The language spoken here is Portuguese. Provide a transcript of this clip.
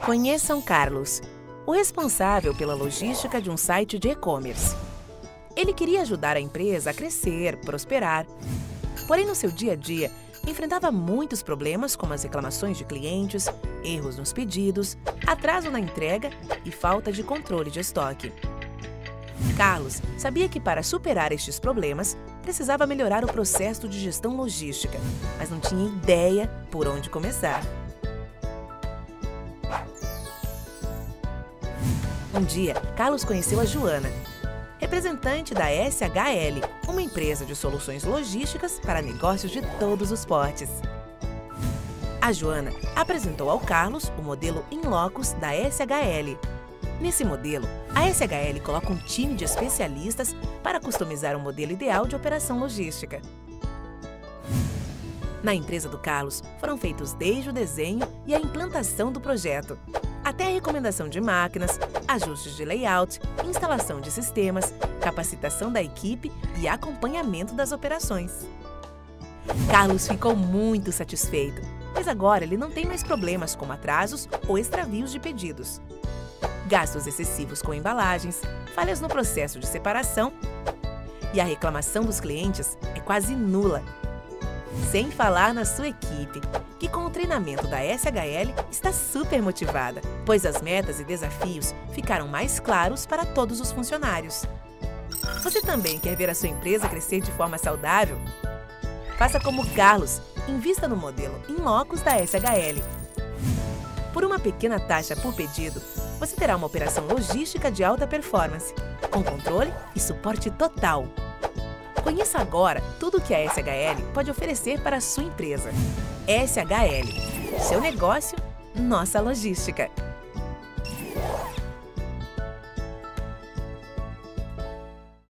Conheçam Carlos, o responsável pela logística de um site de e-commerce. Ele queria ajudar a empresa a crescer, prosperar. Porém, no seu dia a dia, enfrentava muitos problemas como as reclamações de clientes, erros nos pedidos, atraso na entrega e falta de controle de estoque. Carlos sabia que para superar estes problemas, precisava melhorar o processo de gestão logística, mas não tinha ideia por onde começar. Um dia, Carlos conheceu a Joana, representante da SHL, uma empresa de soluções logísticas para negócios de todos os portes. A Joana apresentou ao Carlos o modelo In Locus da SHL. Nesse modelo, a SHL coloca um time de especialistas para customizar um modelo ideal de operação logística. Na empresa do Carlos, foram feitos desde o desenho e a implantação do projeto, até a recomendação de máquinas, ajustes de layout, instalação de sistemas, capacitação da equipe e acompanhamento das operações. Carlos ficou muito satisfeito, pois agora ele não tem mais problemas como atrasos ou extravios de pedidos, gastos excessivos com embalagens, falhas no processo de separação e a reclamação dos clientes é quase nula. Sem falar na sua equipe, que com o treinamento da SHL está super motivada, pois as metas e desafios ficaram mais claros para todos os funcionários. Você também quer ver a sua empresa crescer de forma saudável? Faça como Carlos, invista no modelo In Locus da SHL. Por uma pequena taxa por pedido, você terá uma operação logística de alta performance, com controle e suporte total. Conheça agora tudo o que a SHL pode oferecer para a sua empresa. SHL, seu negócio, nossa logística.